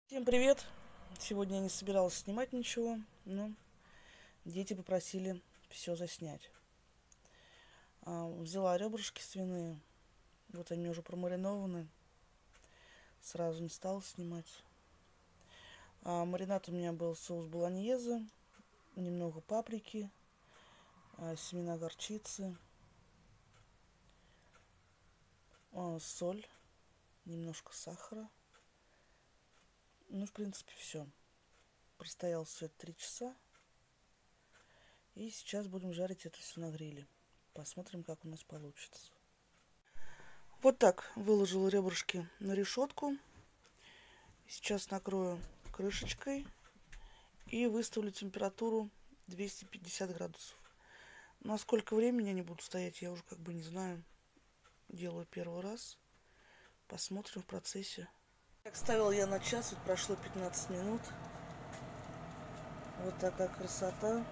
Всем привет! Сегодня я не собиралась снимать ничего, но дети попросили все заснять. Взяла ребрышки свиные, вот они уже промаринованы, сразу не стала снимать. Маринад у меня был соус болоньезе, немного паприки, семена горчицы, соль, немножко сахара. Ну, в принципе, все. Простоял все это 3 часа. И сейчас будем жарить это все на гриле. Посмотрим, как у нас получится. Вот так выложила ребрышки на решетку. Сейчас накрою крышечкой и выставлю температуру 250 градусов. На сколько времени они будут стоять, я уже как бы не знаю. Делаю первый раз. Посмотрим в процессе. Так, ставила я на час, вот прошло 15 минут. Вот такая красота.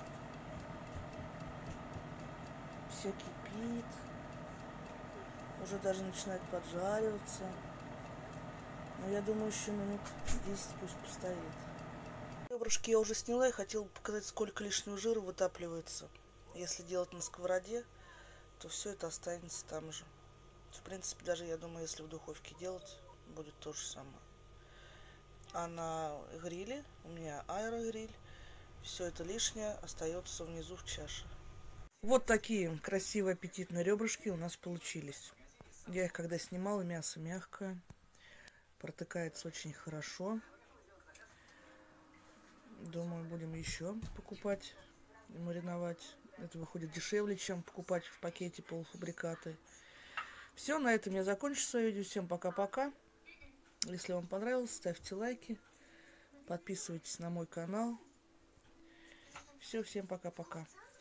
Все кипит. Уже даже начинает поджариваться. Но я думаю, еще минут 10 пусть постоит. Ребрышки я уже сняла и хотела показать, сколько лишнего жира вытапливается. Если делать на сковороде, то все это останется там же. В принципе, даже я думаю, если в духовке делать, будет то же самое. А на гриле, у меня аэрогриль, все это лишнее остается внизу в чаше. Вот такие красивые аппетитные ребрышки у нас получились. Я их когда снимала, мясо мягкое, протыкается очень хорошо. Думаю, будем еще покупать и мариновать. Это выходит дешевле, чем покупать в пакете полуфабрикаты. Все, на этом я закончу свое видео. Всем пока-пока. Если вам понравилось, ставьте лайки, подписывайтесь на мой канал. Все, всем пока-пока.